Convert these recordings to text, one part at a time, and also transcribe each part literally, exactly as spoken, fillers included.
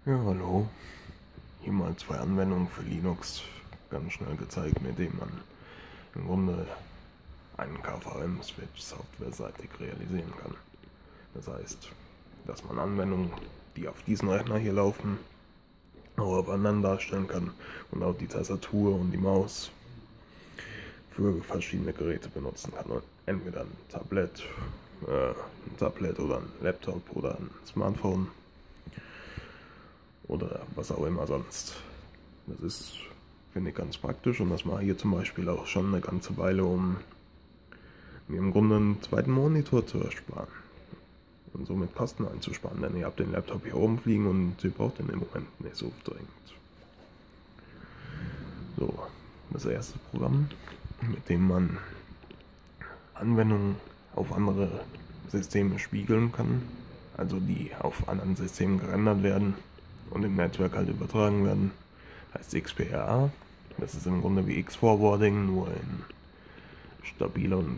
Ja, hallo. Hier mal zwei Anwendungen für Linux ganz schnell gezeigt, mit denen man im Grunde einen K V M-Switch softwareseitig realisieren kann. Das heißt, dass man Anwendungen, die auf diesen Rechner hier laufen, auch auf anderen darstellen kann und auch die Tastatur und die Maus für verschiedene Geräte benutzen kann. Entweder ein Tablet, äh, ein Tablet oder ein Laptop oder ein Smartphone oder was auch immer sonst. Das ist, finde ich, ganz praktisch und das mache ich hier zum Beispiel auch schon eine ganze Weile, um mir im Grunde einen zweiten Monitor zu ersparen und somit Kosten einzusparen, denn ihr habt den Laptop hier oben fliegen und ihr braucht den im Moment nicht so dringend. So, das erste Programm, mit dem man Anwendungen auf andere Systeme spiegeln kann, also die auf anderen Systemen gerendert werden und im Netzwerk halt übertragen werden, heißt X P R A. Das ist im Grunde wie X-Forwarding, nur in stabiler und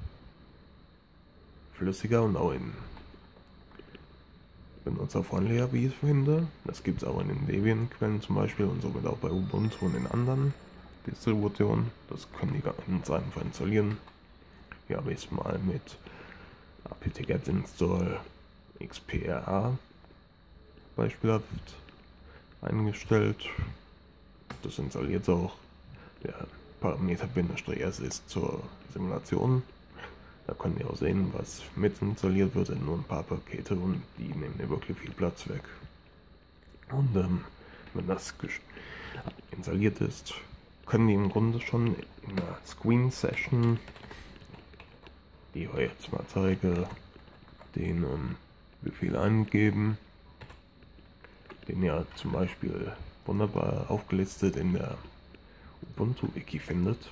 flüssiger und auch in benutzerfreundlicher, wie ich finde. Das gibt es auch in den Debian-Quellen zum Beispiel und somit auch bei Ubuntu und in anderen Distributionen. Das können die ganz einfach installieren. Hier habe ich es mal mit apt-get install X P R A beispielhaft eingestellt. Das installiert es auch. Der Parameter -s ist zur Simulation. Da könnt ihr auch sehen, was mit installiert wird, sind nur ein paar Pakete und die nehmen mir wirklich viel Platz weg. Und ähm, wenn das installiert ist, können die im Grunde schon in einer Screen Session, die ich euch jetzt mal zeige, den ähm, Befehl eingeben, den ihr zum Beispiel wunderbar aufgelistet in der Ubuntu-Wiki findet.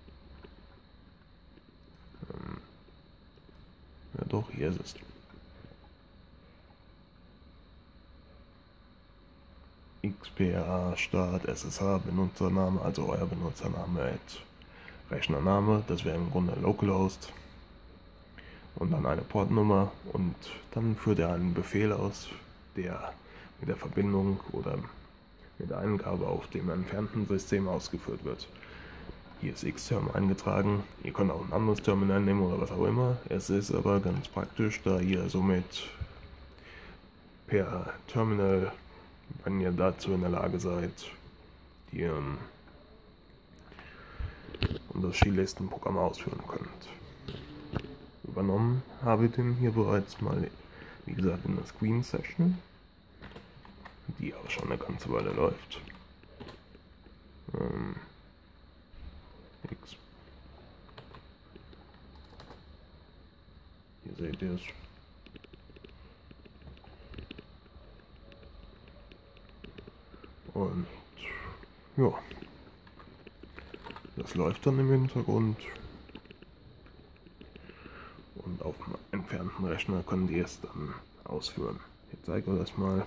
Ähm, ja doch, hier ist es. X P R A Start S S H Benutzername, also euer Benutzername at Rechnername, das wäre im Grunde Localhost. Und dann eine Portnummer und dann führt er einen Befehl aus, der mit der Verbindung oder mit der Eingabe auf dem entfernten System ausgeführt wird. Hier ist Xterm eingetragen, ihr könnt auch ein anderes Terminal nehmen oder was auch immer. Es ist aber ganz praktisch, da ihr somit per Terminal, wenn ihr dazu in der Lage seid, die ähm, Unterschiedlichsten-Programme ausführen könnt. Übernommen habe ich den hier bereits mal, wie gesagt, in der Screen Session, die auch schon eine ganze Weile läuft. Ähm, X. Hier seht ihr es. Und ja, das läuft dann im Hintergrund. Und auf dem entfernten Rechner können die es dann ausführen. Ich zeige euch das mal.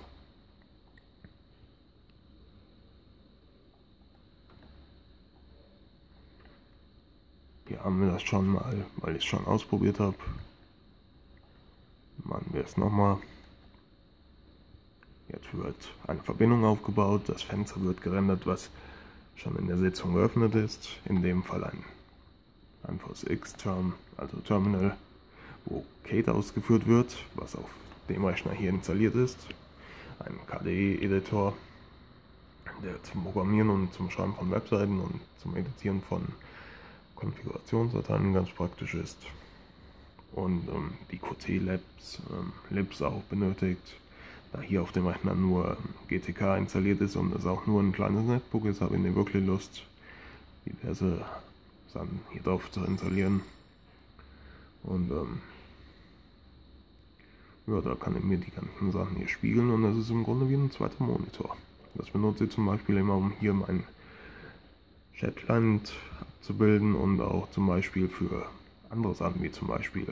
Hier haben wir das schon mal, weil ich es schon ausprobiert habe. Machen wir es nochmal. Jetzt wird eine Verbindung aufgebaut, das Fenster wird gerendert, was schon in der Sitzung geöffnet ist. In dem Fall ein einfaches Xterm, also Terminal, wo Kate ausgeführt wird, was auf dem Rechner hier installiert ist. Ein K D E-Editor, der zum Programmieren und zum Schreiben von Webseiten und zum Editieren von Konfigurationsdateien ganz praktisch ist. Und ähm, die Qt-Labs ähm, Libs auch benötigt. Da hier auf dem Rechner nur G T K installiert ist und es auch nur ein kleines Netbook ist, habe ich nicht wirklich Lust, diverse Sachen hier drauf zu installieren. Und ähm, ja, da kann ich mir die ganzen Sachen hier spiegeln und das ist im Grunde wie ein zweiter Monitor. Das benutze ich zum Beispiel immer, um hier mein Chatland abzubilden und auch zum Beispiel für andere Sachen wie zum Beispiel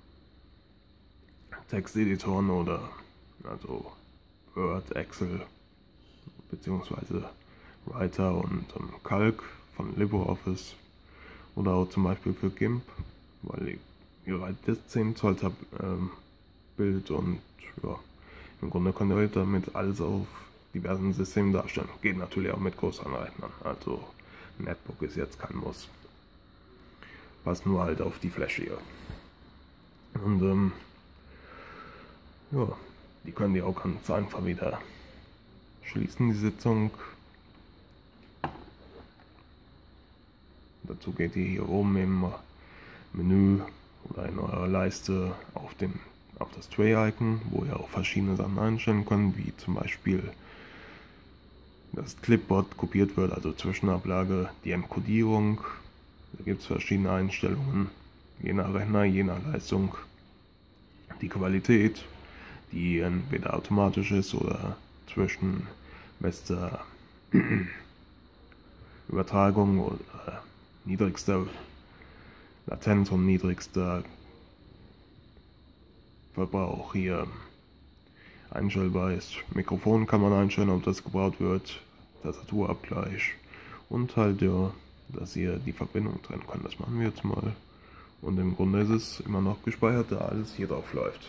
Texteditoren oder also Word, Excel beziehungsweise Writer und ähm, Calc von LibreOffice oder auch zum Beispiel für GIMP, weil ich hier das zehn Zoll ähm, Bild und ja, im Grunde könnt ihr damit alles auf diversen Systemen darstellen. Geht natürlich auch mit größeren Rechnern, also ein Netbook ist jetzt kein Muss. Passt nur halt auf die Fläche hier. Und ähm, ja, die können die auch ganz einfach wieder schließen, die Sitzung. Dazu geht ihr hier oben im Menü oder in eurer Leiste auf, den, auf das Tray-Icon, wo ihr auch verschiedene Sachen einstellen könnt, wie zum Beispiel das Clipboard kopiert wird, also Zwischenablage, die Encodierung. Da gibt es verschiedene Einstellungen, je nach Rechner, je nach Leistung. Die Qualität, die entweder automatisch ist oder zwischen bester Übertragung oder niedrigster Latenz und niedrigster Verbrauch hier einstellbar ist. Mikrofon kann man einstellen, ob das gebraucht wird, Tastaturabgleich und halt ja, dass ihr die Verbindung trennen könnt. Das machen wir jetzt mal. Und im Grunde ist es immer noch gespeichert, da alles hier drauf läuft.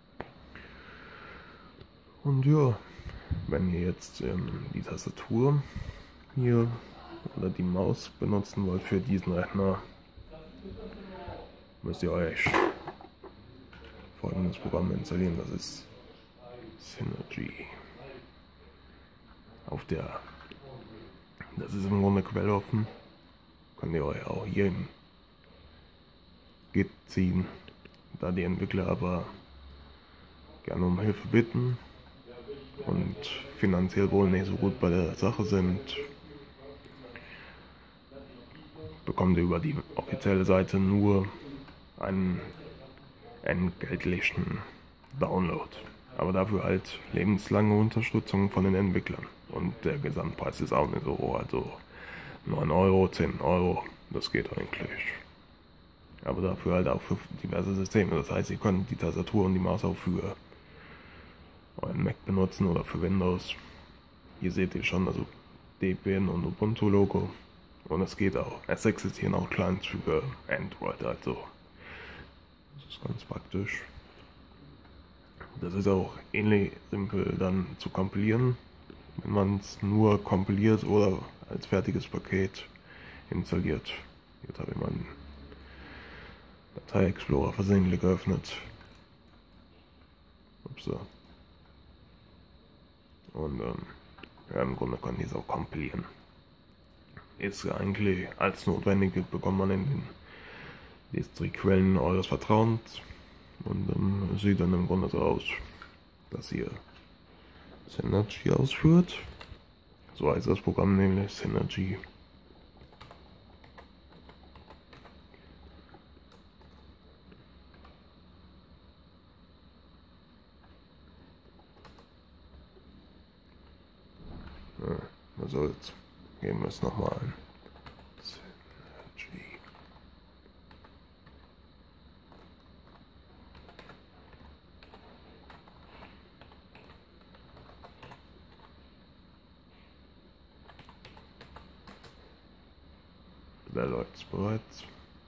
Und ja, wenn ihr jetzt ähm, die Tastatur hier oder die Maus benutzen wollt für diesen Rechner, müsst ihr euch folgendes Programm installieren. Das ist Synergy. Auf der, das ist im Grunde quelloffen. Könnt ihr euch auch hier in Git ziehen, da die Entwickler aber gerne um Hilfe bitten und finanziell wohl nicht so gut bei der Sache sind, bekommt ihr über die offizielle Seite nur einen entgeltlichen Download. Aber dafür halt lebenslange Unterstützung von den Entwicklern. Und der Gesamtpreis ist auch nicht so hoch, also neun Euro, zehn Euro, das geht eigentlich. Aber dafür halt auch für diverse Systeme. Das heißt, ihr könnt die Tastatur und die Maus auch für euren Mac benutzen oder für Windows. Hier seht ihr schon, also Debian und Ubuntu Logo. Und es geht auch. Es existieren auch Clients für Android, also das ist ganz praktisch. Das ist auch ähnlich simpel dann zu kompilieren, wenn man es nur kompiliert oder als fertiges Paket installiert. Jetzt habe ich meinen Datei Explorer versehentlich geöffnet. Upsa. Und ähm, ja, im Grunde kann ich es auch kompilieren. Ist eigentlich als notwendig, bekommt man in den Distri-Quellen eures Vertrauens. Und ähm, sieht dann im Grunde so aus, dass ihr Synergy ausführt. So heißt das Programm nämlich, Synergy. Ja, was soll's. Geben wir es nochmal ein. Synergy. Da läuft es bereits.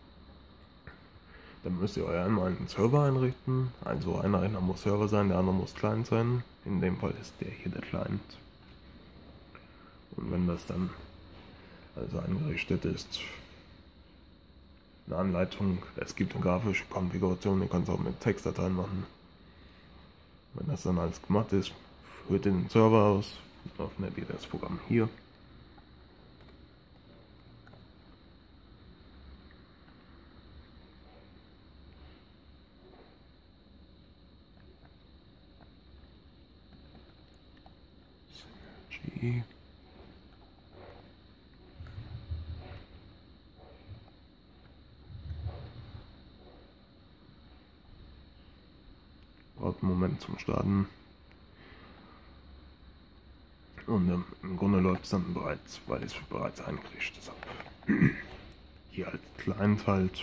Dann müsst ihr euch einmal einen Server einrichten. Also einer Rechner muss Server sein, der andere muss Client sein. In dem Fall ist der hier der Client. Und wenn das dann also eingerichtet ist, eine Anleitung, es gibt eine grafische Konfiguration, ihr könnt es auch mit Textdateien machen. Wenn das dann alles gemacht ist, führt ihr den Server aus, öffnet ihr das Programm hier. Synergy. Braucht einen Moment zum Starten. Und ähm, im Grunde läuft es dann bereits, weil es bereits eingerichtet habe. Hier als Client halt.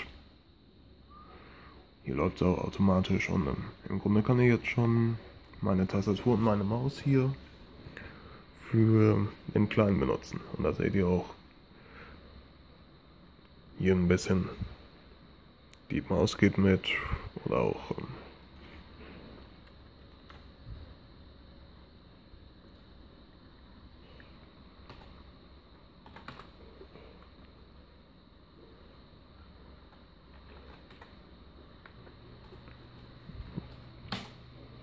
Hier läuft es auch automatisch und ähm, im Grunde kann ich jetzt schon meine Tastatur und meine Maus hier für den Client benutzen. Und da seht ihr auch hier ein bisschen, die Maus geht mit oder auch ähm,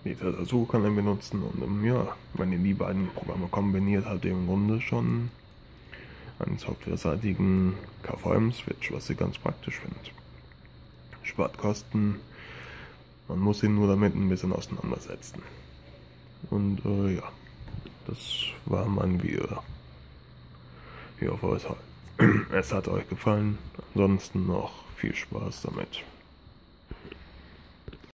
die Tastatur kann er benutzen und ähm, ja, wenn ihr die beiden Programme kombiniert, habt ihr im Grunde schon einen softwareseitigen K V M-Switch, was ich ganz praktisch finde. Spart Kosten, man muss ihn nur damit ein bisschen auseinandersetzen. Und äh, ja, das war mein Video. Ich hoffe, es hat euch gefallen. Ansonsten noch viel Spaß damit.